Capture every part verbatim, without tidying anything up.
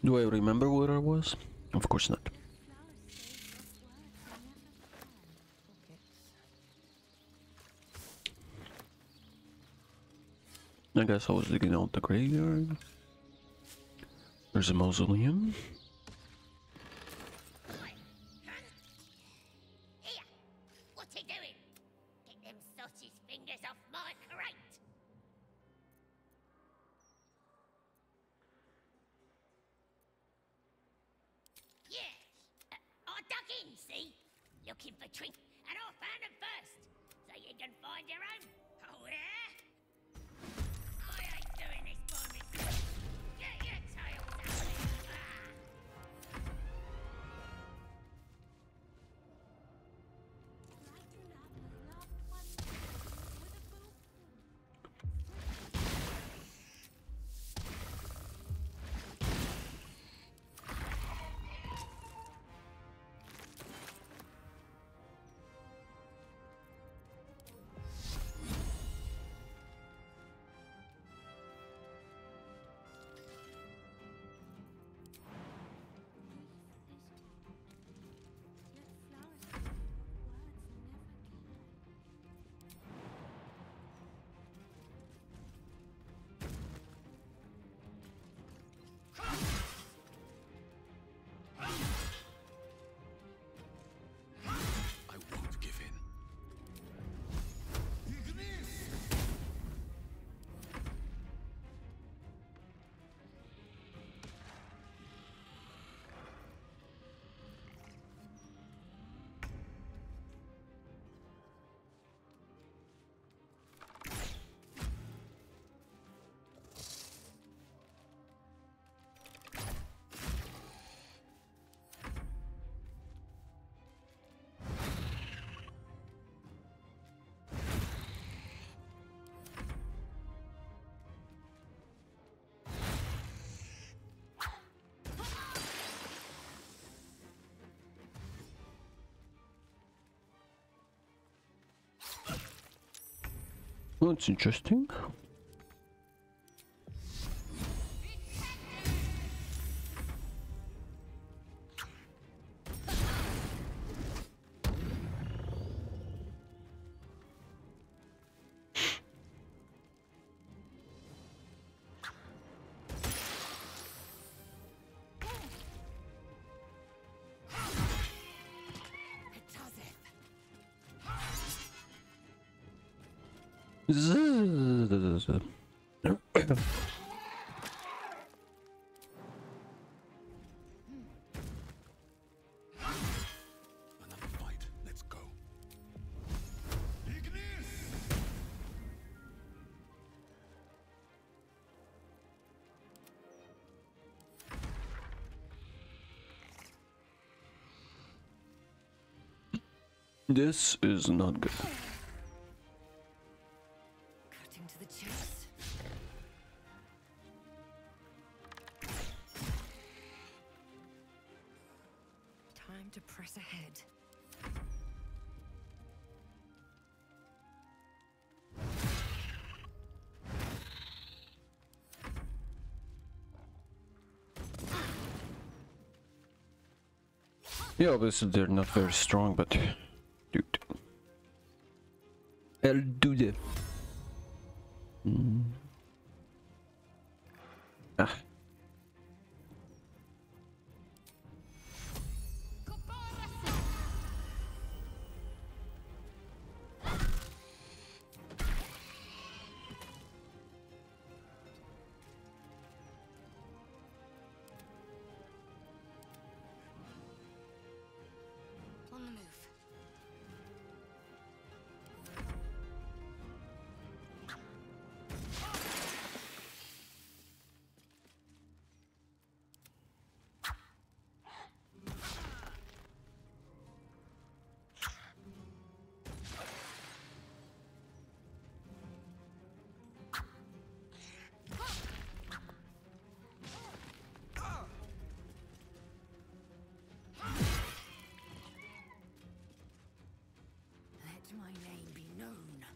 Do I remember where I was? Of course not. I guess I was digging out the graveyard. There's a mausoleum. Here! What are you doing? Get them sausage fingers off my crate! Yeah! Uh, I dug in, see? Looking for treats, and I found them first! So you can find your own! Oh, yeah? I ain't doing this by myself! Get your tails out of here! Ah! I won't give in. Well, it's interesting. Zzz. Another fight. Let's go. This is not good. Cutting to the chase. Time to press ahead. Yeah, obviously they're not very strong, but dude, I'll do that. Mm. Ah. On the move. Let my name be known.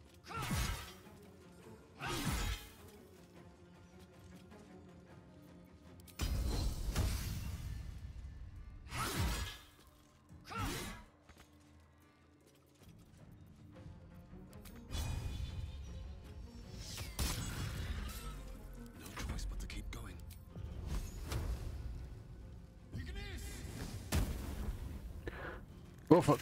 Oh fuck.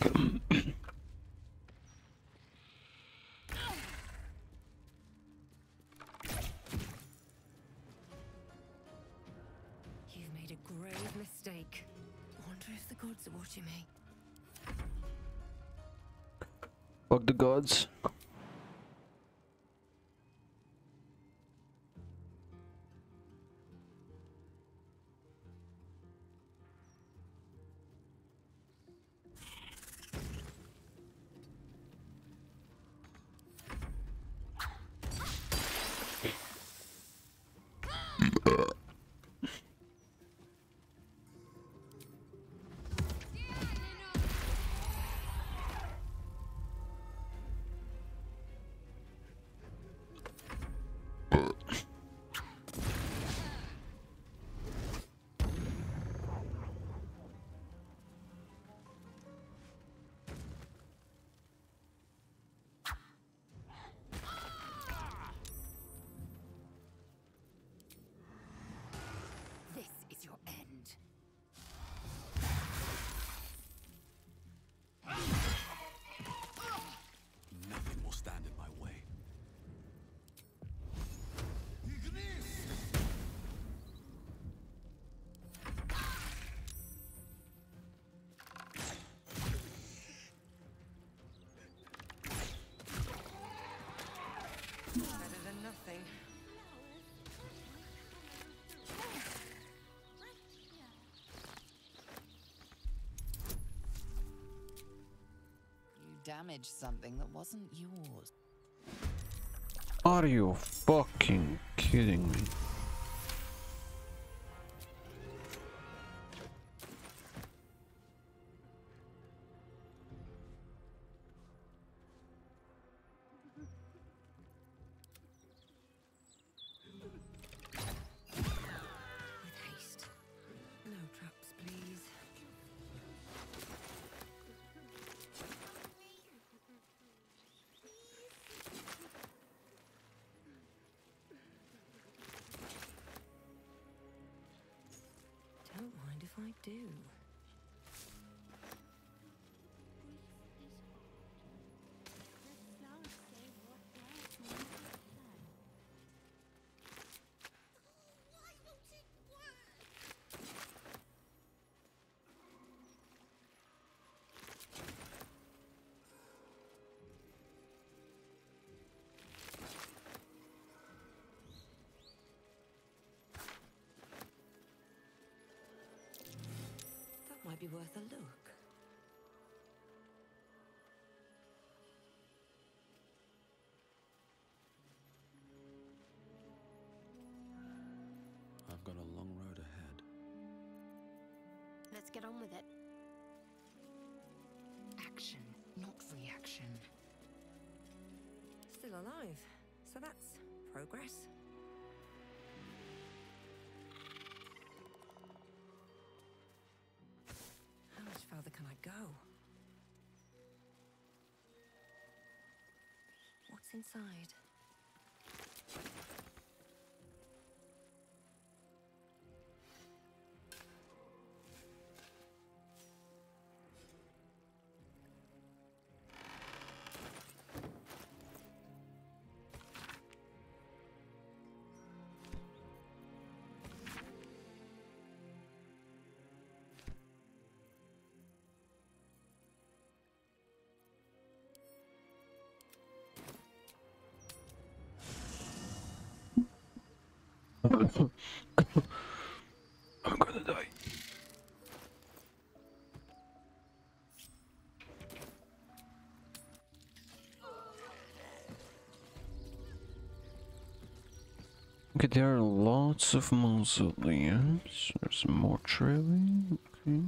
You've made a grave mistake. Wonder if the gods are watching me. Fuck the gods. This is your end. Nothing will stand in my way. Better than nothing. You damaged something that wasn't yours. Are you fucking kidding me? With haste. No traps, please. Don't mind if I do. That might be worth a look. I've got a long road ahead. Let's get on with it. Action, not reaction. Still alive, so that's progress. How much further can I go? What's inside? I'm gonna die. Okay, there are lots of mausoleums. There's a mortuary. Okay.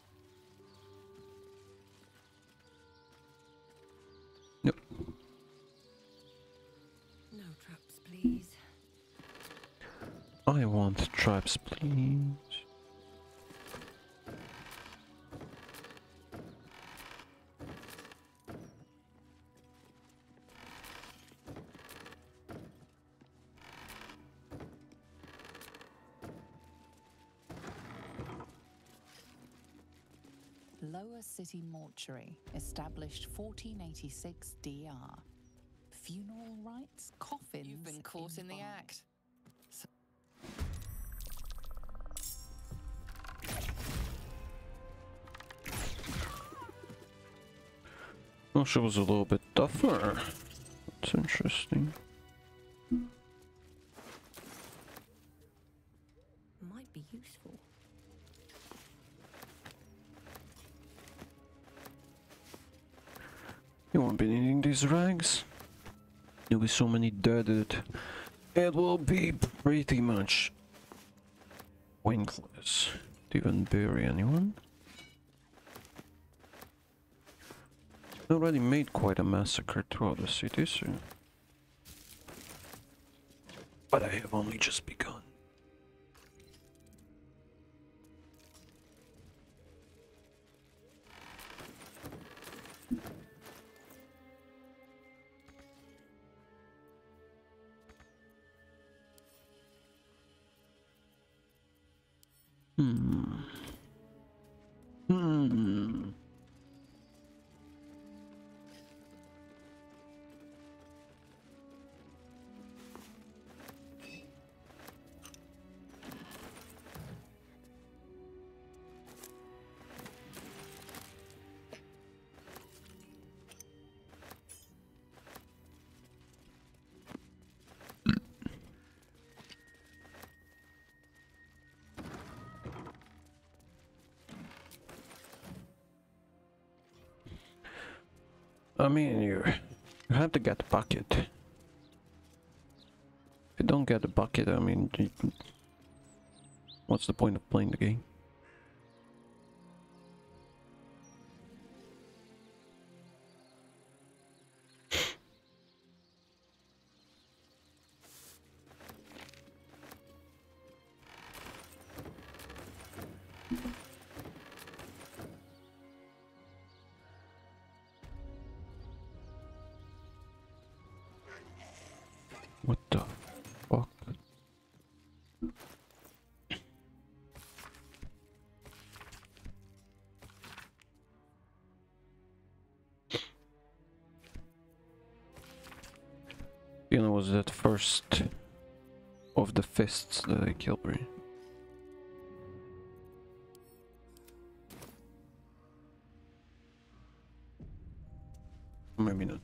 Yep. No traps, please. I want traps, please. Lower City Mortuary, established fourteen eighty-six D R. Funeral rites, coffins. You've been caught in the embalmed. act. Oh, she was a little bit tougher. That's interesting. Might be useful. You won't be needing these rags. There'll be so many dead, it will be pretty much pointless to even bury anyone. I already made quite a massacre throughout the city, so... But I have only just begun. Hmm. Hmm. I mean, you, you have to get a bucket. If you don't get a bucket, I mean, you, what's the point of playing the game? What the fuck? You know, was that first of the fists that I killed me? Maybe not.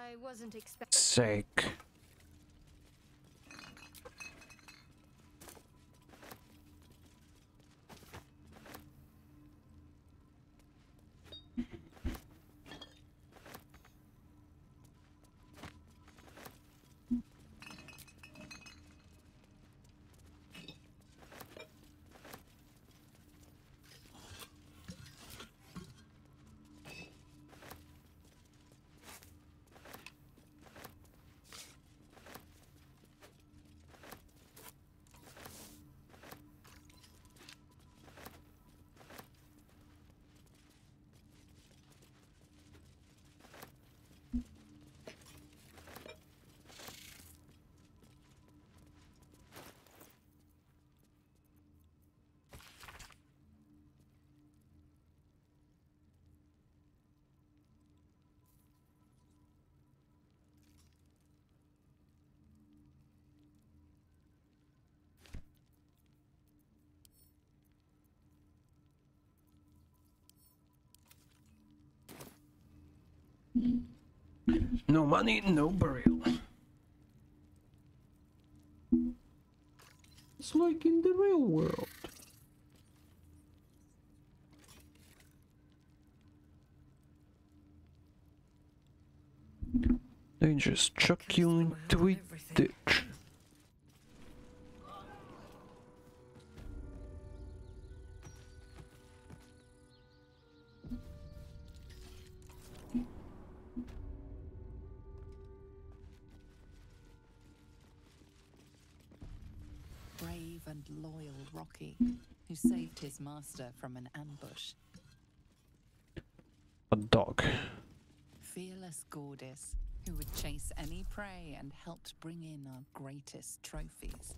I wasn't expecting. Sake. No money, no burial. It's like in the real world. They just chuck you into a ditch. Brave and loyal Rocky, who saved his master from an ambush. A dog. Fearless Gordis, who would chase any prey and helped bring in our greatest trophies.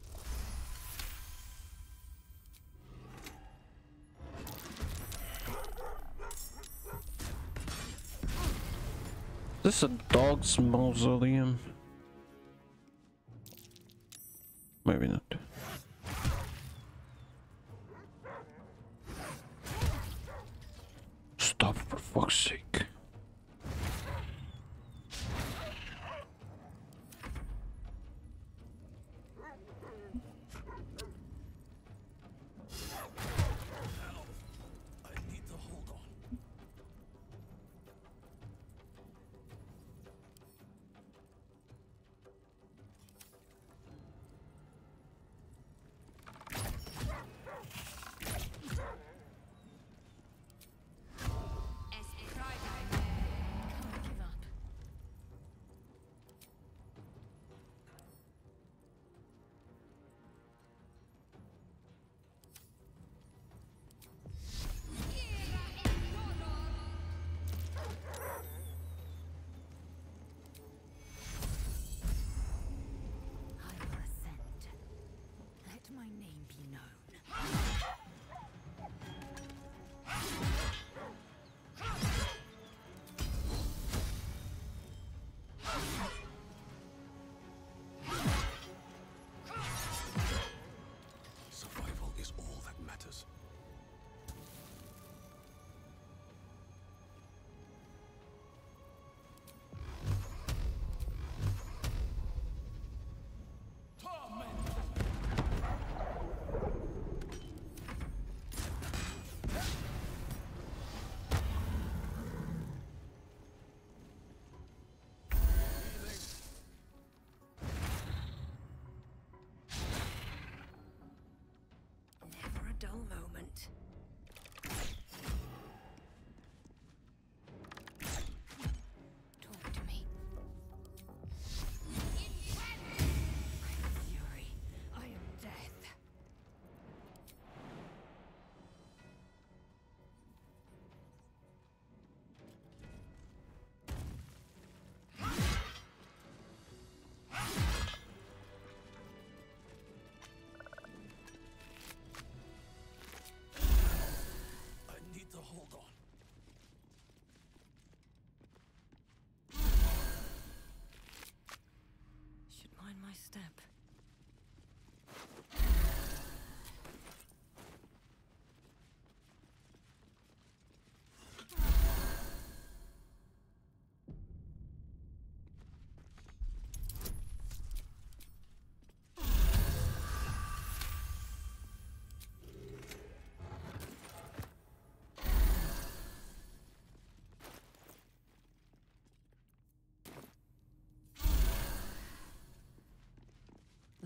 Is this a dog's mausoleum? Maybe not. Stop, for fuck's sake. I need to hold on. Es treibt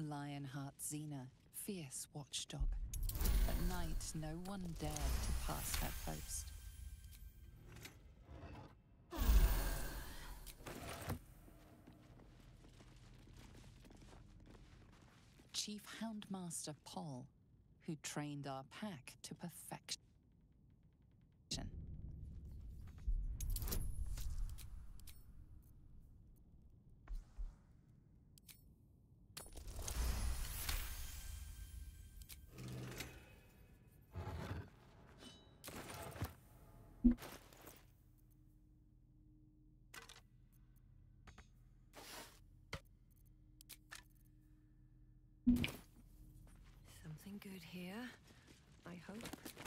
Lionheart Xena, fierce watchdog. At night, no one dared to pass her post. Chief Houndmaster Paul, who trained our pack to perfection. Something good here, I hope.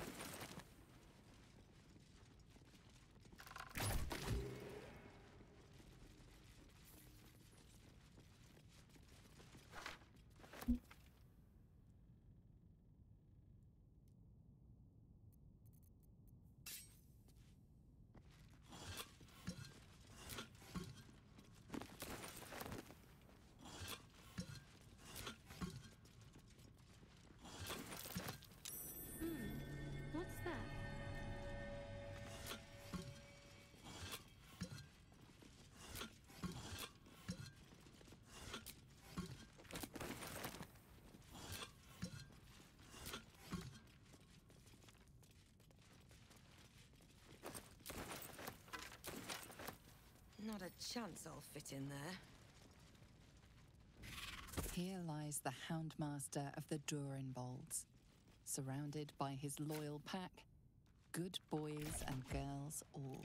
What's that? Not a chance I'll fit in there. Here lies the Houndmaster of the Durinbolds, surrounded by his loyal pack, good boys and girls all.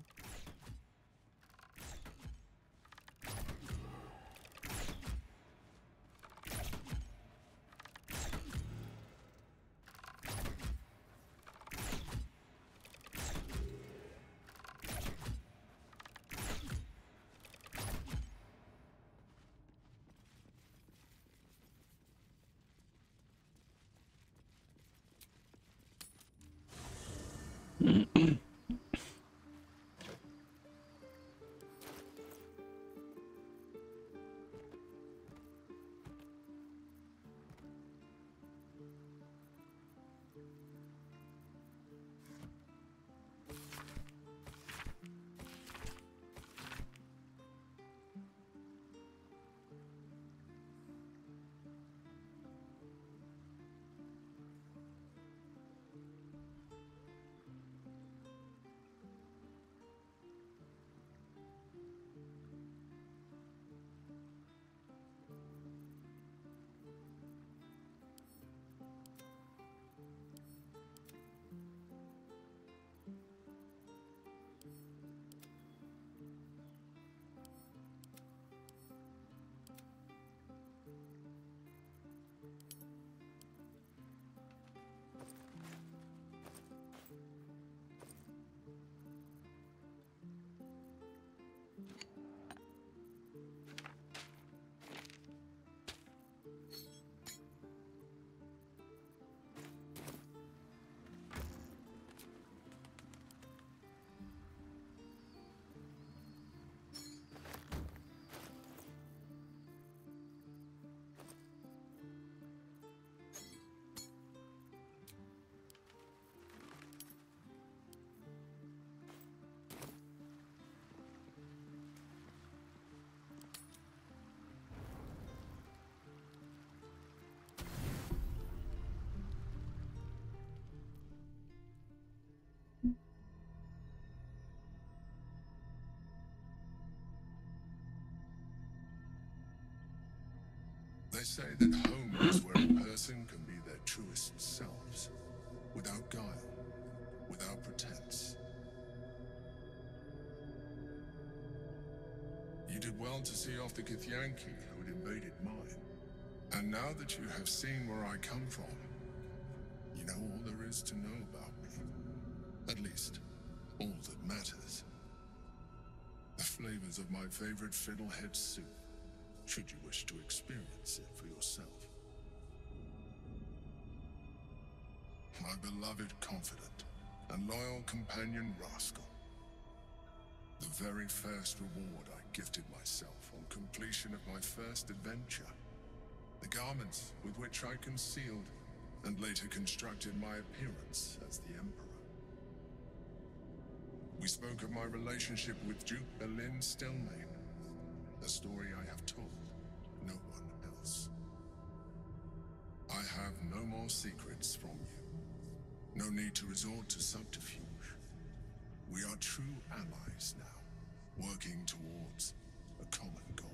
They say that home is where a person can be their truest selves, without guile, without pretense. You did well to see off the Githyanki who had invaded mine. And now that you have seen where I come from, you know all there is to know about me. At least, all that matters. The flavors of my favorite fiddlehead soup, should you wish to experience it for yourself. My beloved confidant and loyal companion Rascal. The very first reward I gifted myself on completion of my first adventure. The garments with which I concealed and later constructed my appearance as the Emperor. We spoke of my relationship with Duke Berlin Stelmane, a story I have told no one else. I have no more secrets from you. No need to resort to subterfuge. We are true allies now, working towards a common goal.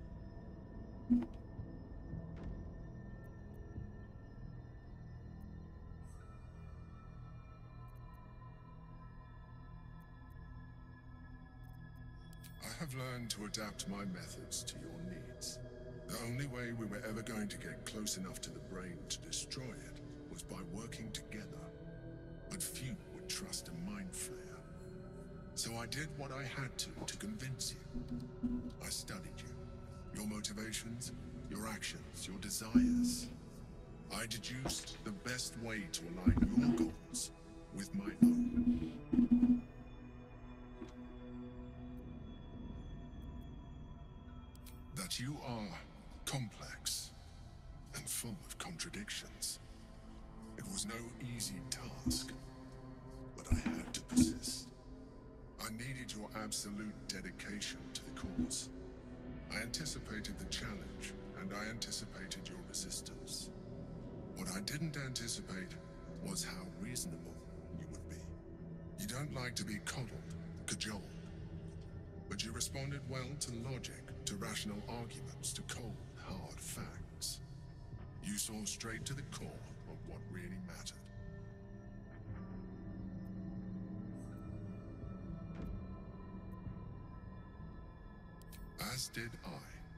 I have learned to adapt my methods to your needs. The only way we were ever going to get close enough to the brain to destroy it was by working together. But few would trust a mind flayer. So I did what I had to to convince you. I studied you, your motivations, your actions, your desires. I deduced the best way to align your goals with my own. That you are complex and full of contradictions. It was no easy task, but I had to persist. I needed your absolute dedication to the cause. I anticipated the challenge, and I anticipated your resistance. What I didn't anticipate was how reasonable you would be. You don't like to be coddled, cajoled, but you responded well to logic, to rational arguments, to cold, hard facts. You saw straight to the core of what really mattered. As did I.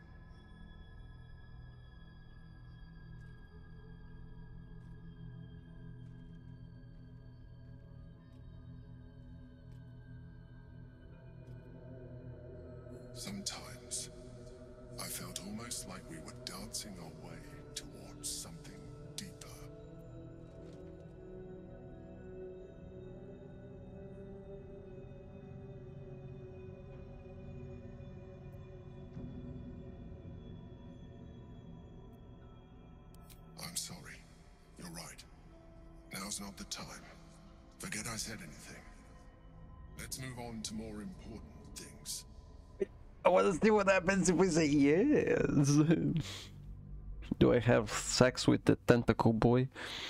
Sometimes, I felt almost like we were dancing our way towards something deeper. I'm sorry. You're right. Now's not the time. Forget I said anything. Let's move on to more important things. I want to see what happens if we say yes. Do I have sex with the tentacle boy?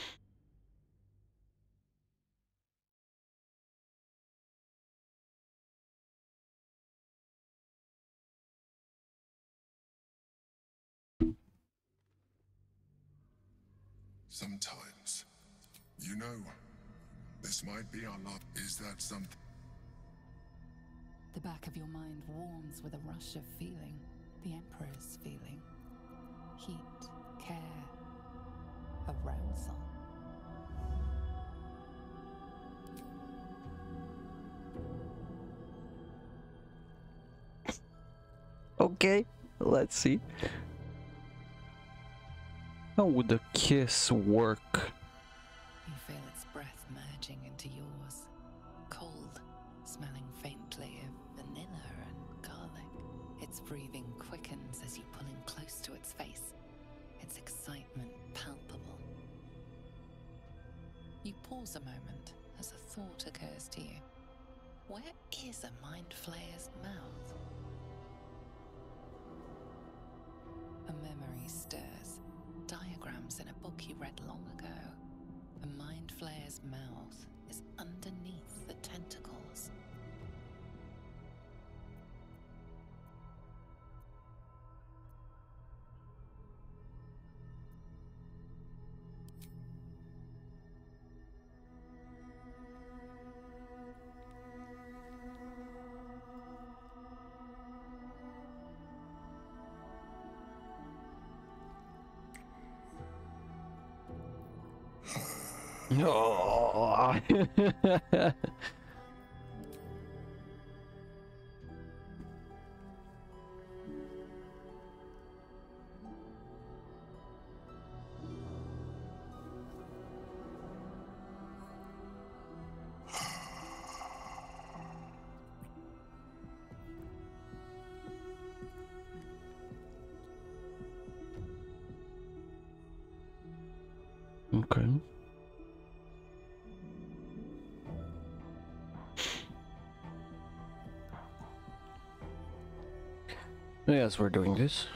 Sometimes, you know, this might be our love. Is that something? The back of your mind warms with a rush of feeling, the Emperor's feeling. Heat, care, arousal. Okay, let's see. How would a kiss work? You feel its breath merging into yours. Cold, smelling faintly of vanilla and garlic. Its breathing quickens as you pull in close to its face. Its excitement palpable. You pause a moment as a thought occurs to you. Where is a mind flayer's mouth? A memory stirs. Diagrams in a book you read long ago. A mind flayer's mouth is underneath the tentacles. Oh. Okay. Yes, we're doing this.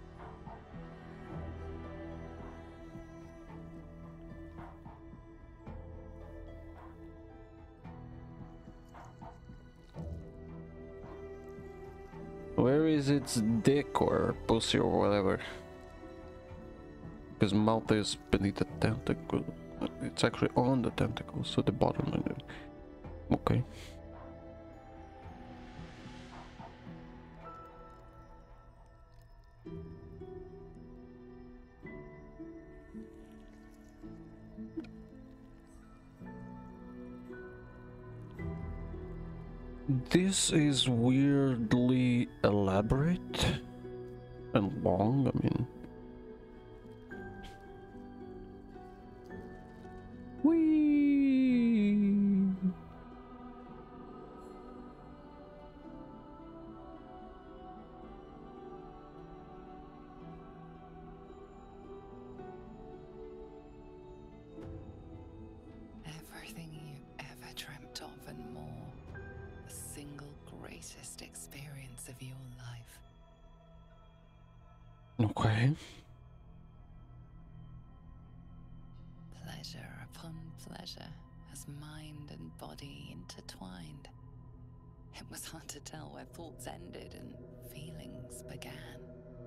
Where is its dick or pussy or whatever? Because mouth is beneath the tentacle. It's actually on the tentacle, so the bottom of it. Okay. This is weirdly elaborate and long, I mean. Whee! Everything you ever dreamt of and more. The single greatest experience of your life. Okay. Pleasure upon pleasure, as mind and body intertwined. It was hard to tell where thoughts ended and feelings began.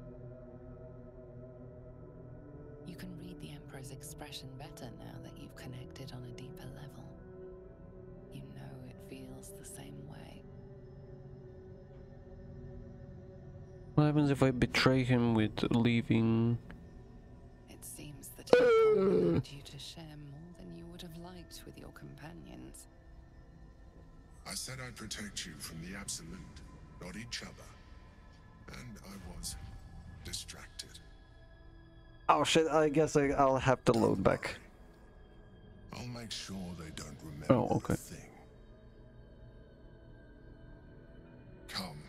You can read the Emperor's expression better now that you've connected on a deeper level. You know it feels the same way. What happens if I betray him with leaving? It seems that he allowed you to share more than you would have liked with your companions. I said I'd protect you from the Absolute, not each other. And I was distracted. Oh shit, I guess I, I'll have to load back. I'll make sure they don't remember Oh, okay. a thing. Come.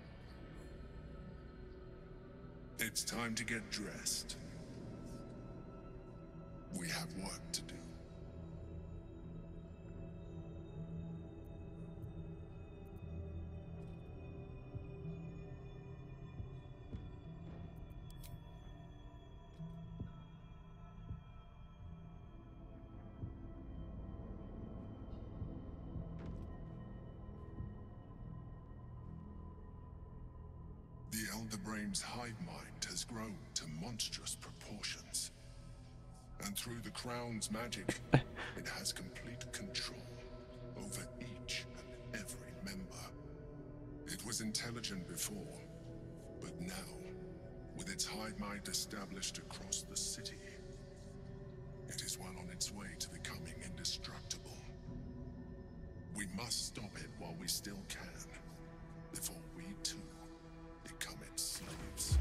It's time to get dressed. We have work to do. The Elder Brain's hive mind has grown to monstrous proportions. And through the Crown's magic, it has complete control over each and every member. It was intelligent before, but now, with its hive mind established across the city, it is well on its way to becoming indestructible. We must stop it while we still can, before we too become its slaves.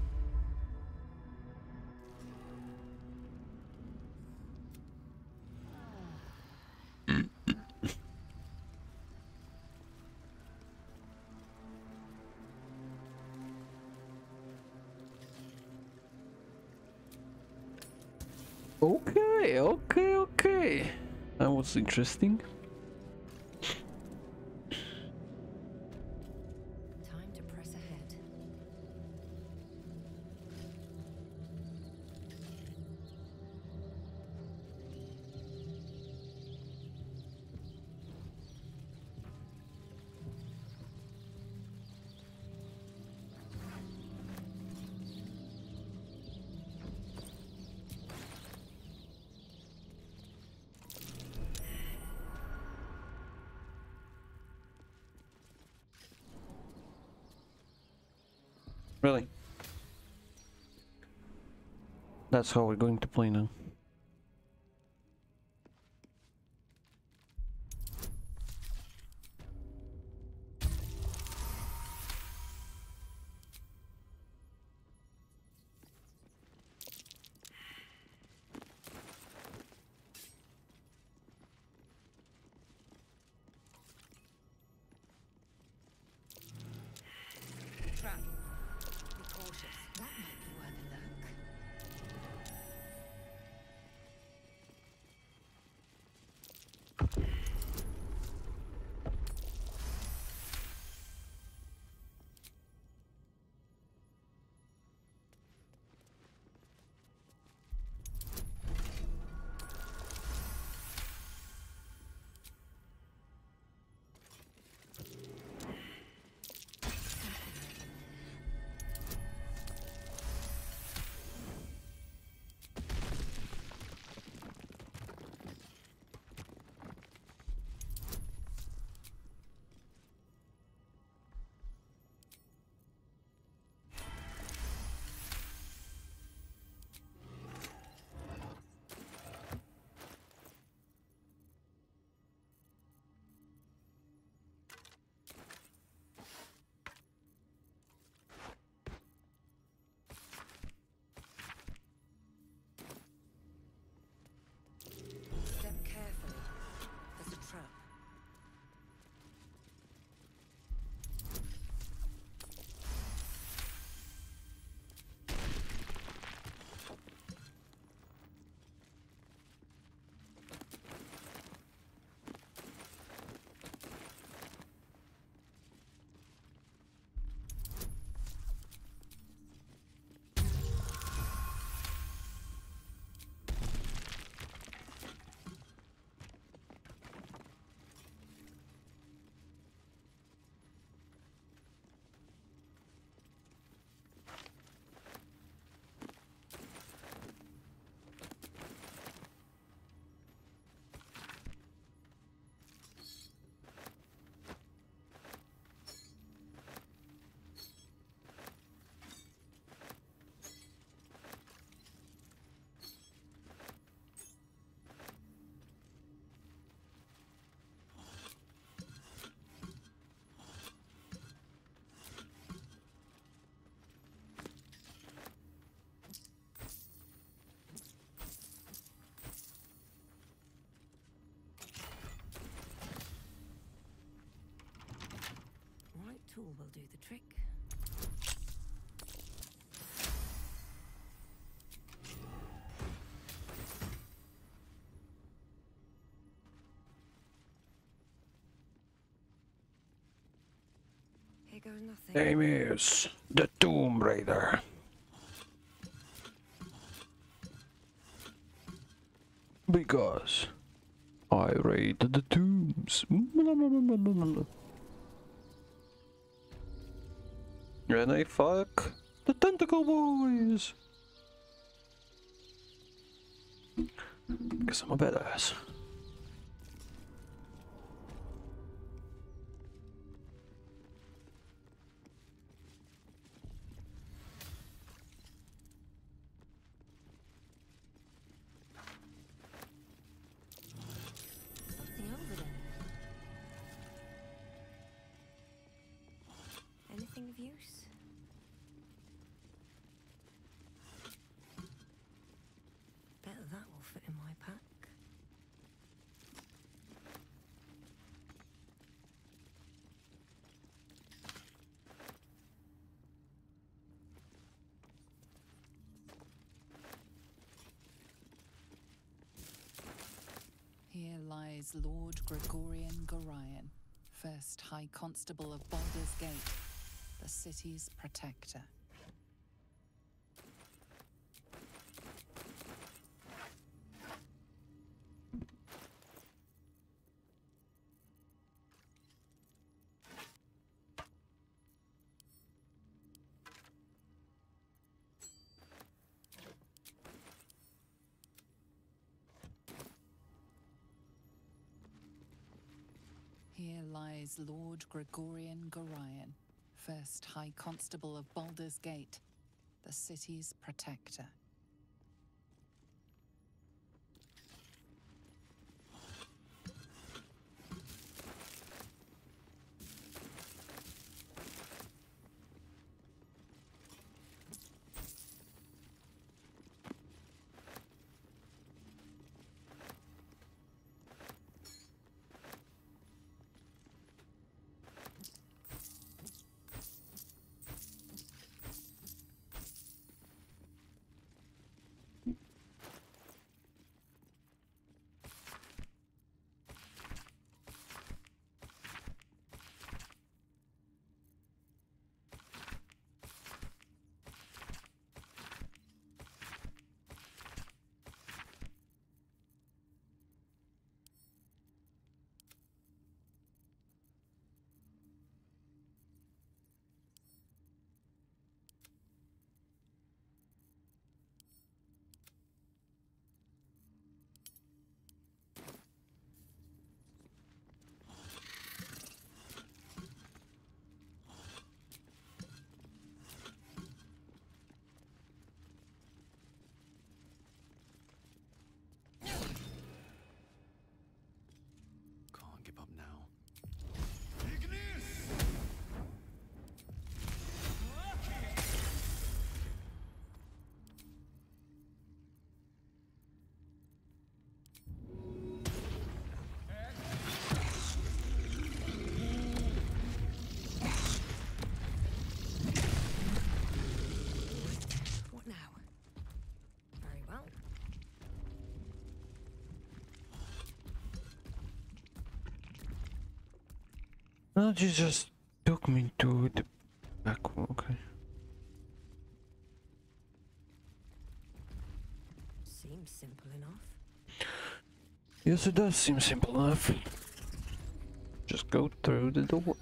Okay, okay, okay. That was interesting. Time to press ahead. Really? That's how we're going to play now. Trap. Be cautious. That might be worth a look. Step carefully. There's a trap. Right tool will do the trick. Here goes nothing. Name is the Tomb Raider. Because I raided the tombs. And I fuck the tentacle boys. Because I'm a badass. Something over there. Anything of use? Bet that will fit in my pack. Here lies Lord Gregorian Gorion, first High Constable of Baldur's Gate, the city's protector. Here lies Lord Gregorian Gorion, first High Constable of Baldur's Gate, the city's protector. No, you just took me to the back. Okay. Seems simple enough. Yes, it does seem simple enough. Just go through the door.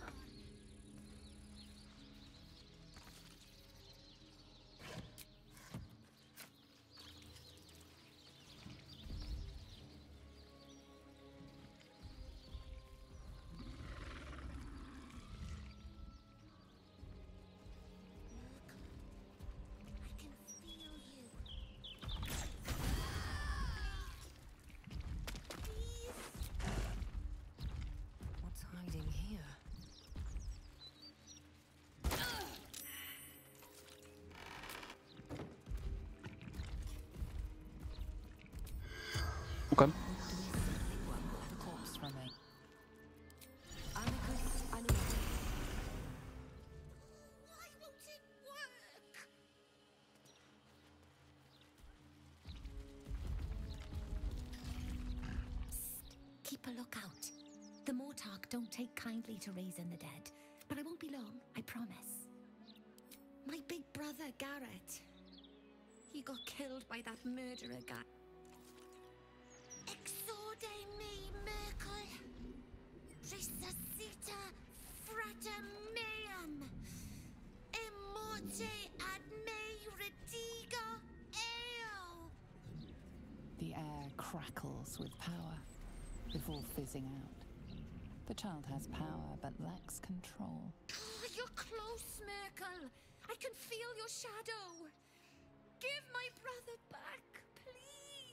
I can feel you. What's hiding here? Okay. The corpse remains. Amicus animae. Why won't it work? Psst. Keep a lookout. The Mortark don't take kindly to raising the dead, but I won't be long, I promise. My big brother, Garrett. He got killed by that murderer guy. Exorde me, Merkel. Resuscita frater meum. Immorte ad me redigo eo. The air crackles with power before fizzing out. The child has power but lacks control. Oh, you're close, Merkel. I can feel your shadow. Give my brother back, please.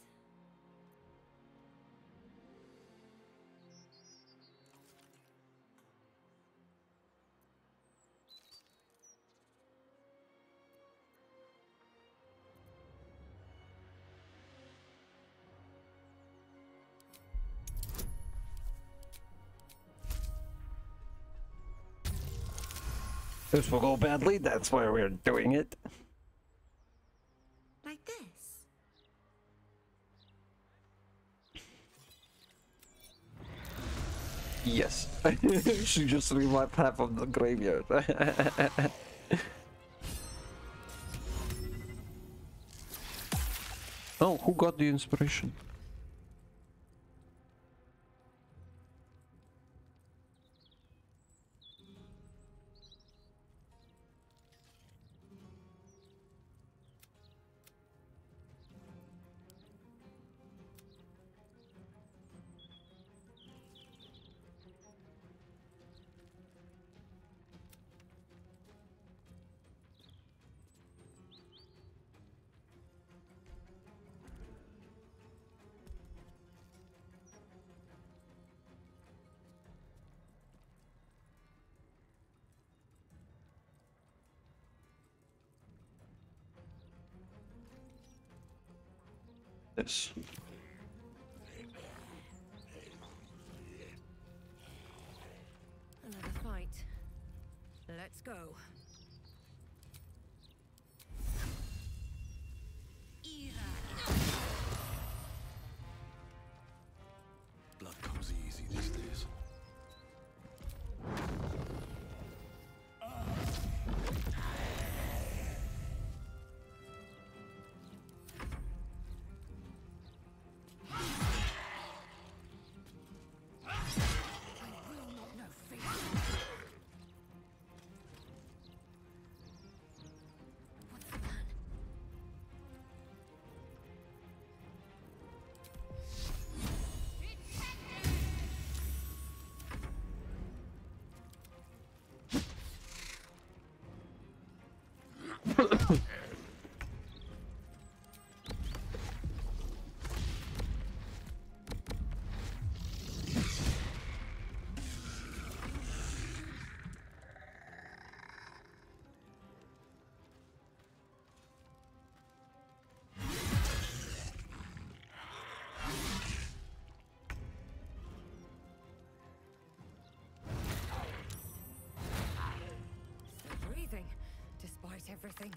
This will go badly, that's why we're doing it. Like this. Yes. She just revived half of the graveyard. Oh, who got the inspiration? This. Another fight. Let's go. Blood comes easy these days. Still breathing, despite everything.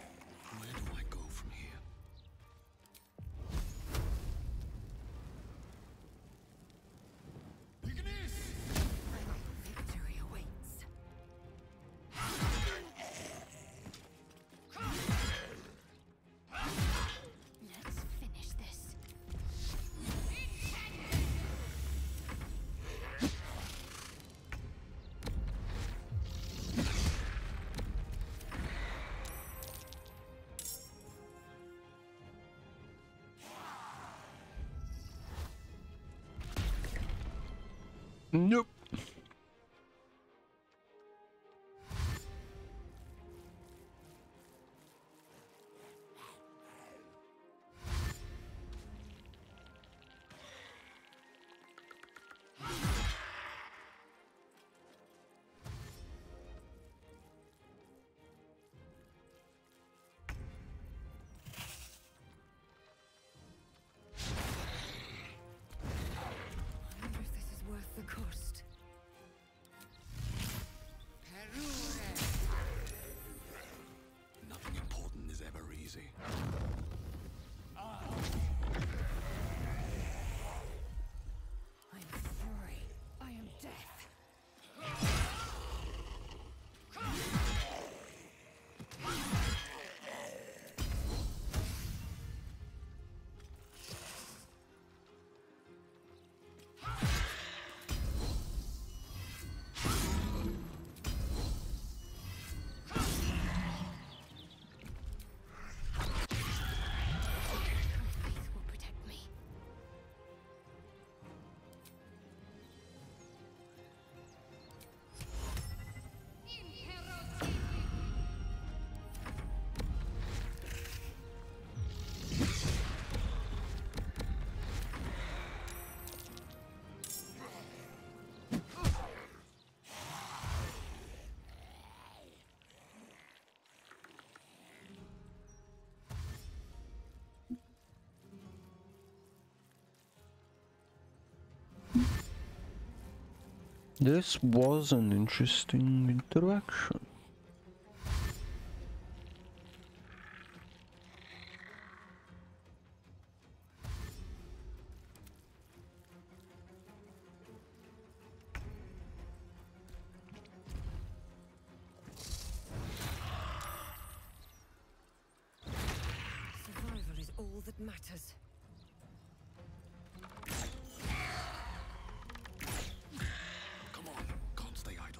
Where do I go from here? Nope. I wonder if this is worth the cost. Nothing important is ever easy. I am fury. I am death. Faith will protect me. This was an interesting interaction. Survival is all that matters. Come on, can't stay idle.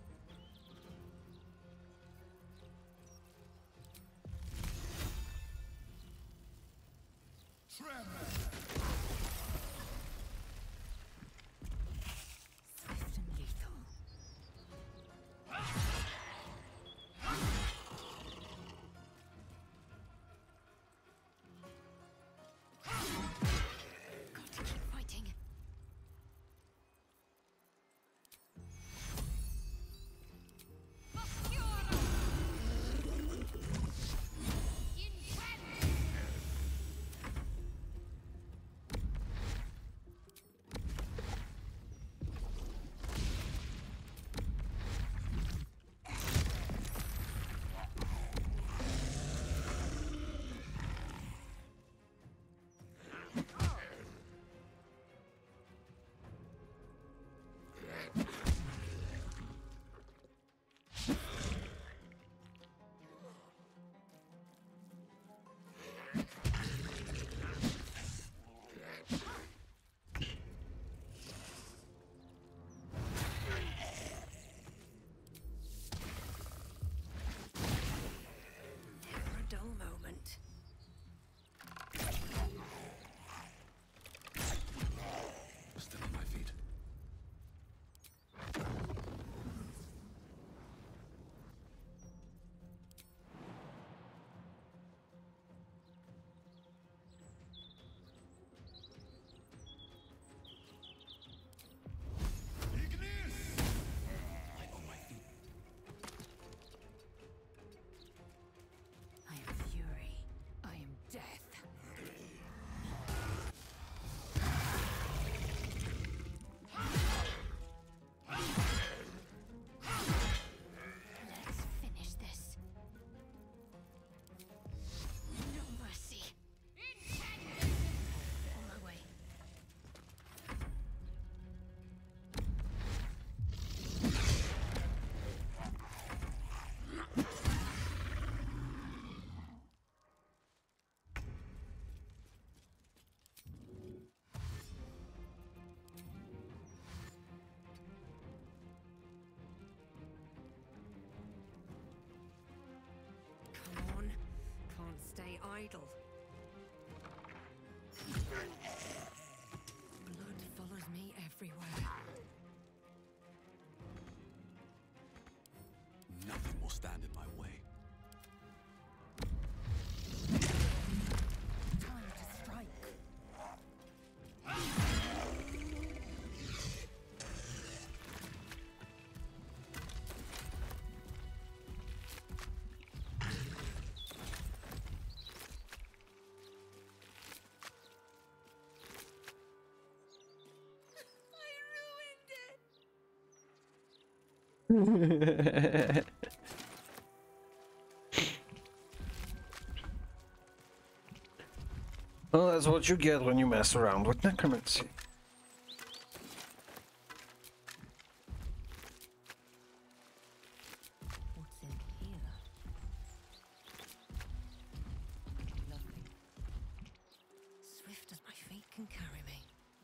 Swift and lethal. Got to keep fighting. Never a dull moment. Still on my feet. I'm on my feet. I am fury. I am death. Let's finish this. No mercy. On my way. Come on. Can't stay idle. Blood follows me everywhere. Nothing will stand in my way. Time to strike. Well, that's what you get when you mess around with necromancy. What's in here? Nothing. Swift as my feet can carry me.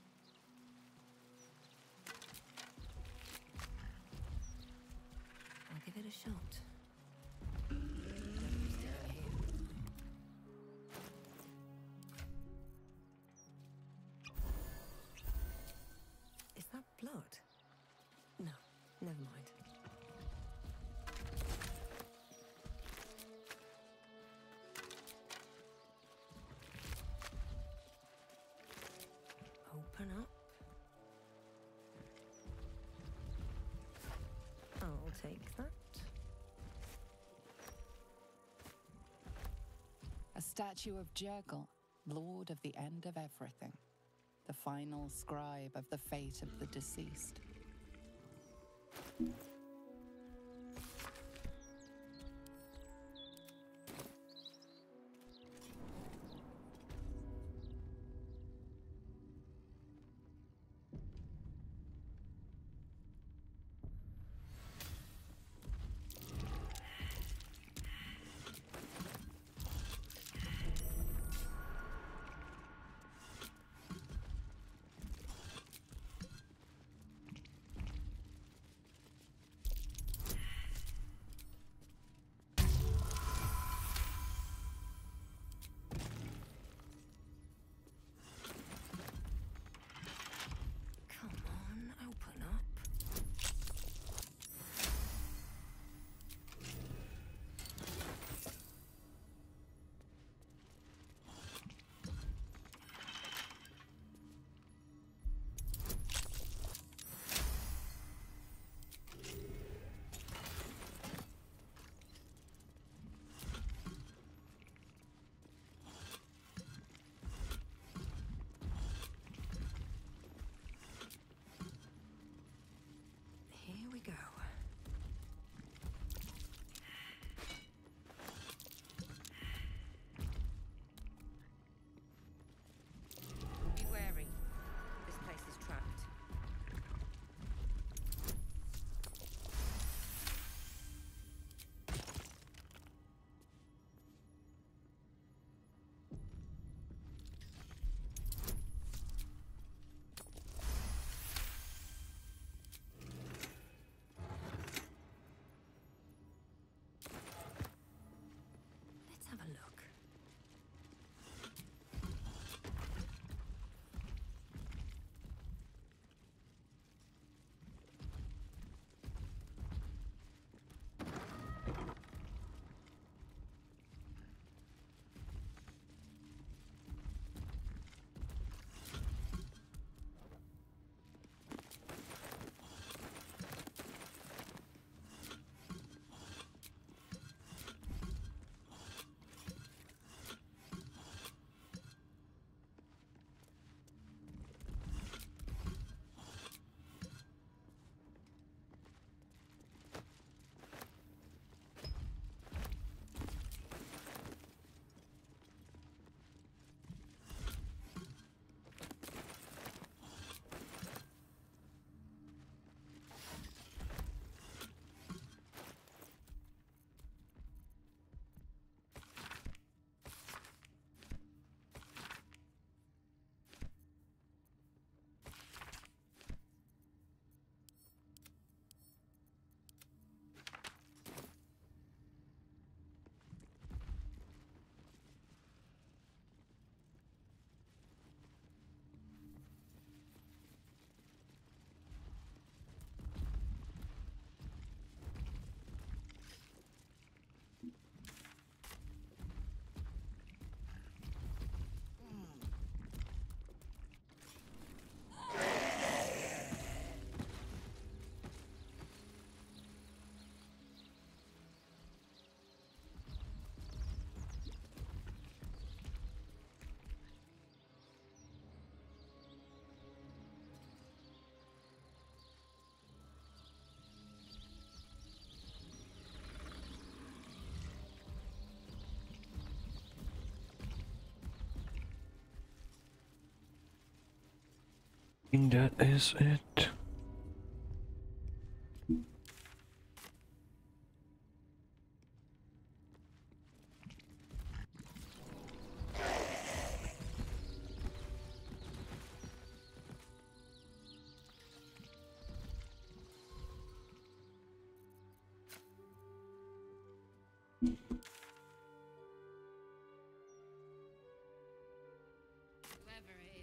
I'll give it a shot. Nobody's down here. Is that blood? No, never mind. Open up. I'll take that. A statue of Jurgle, Lord of the End of Everything, the final scribe of the fate of the deceased. think that is it. Whoever it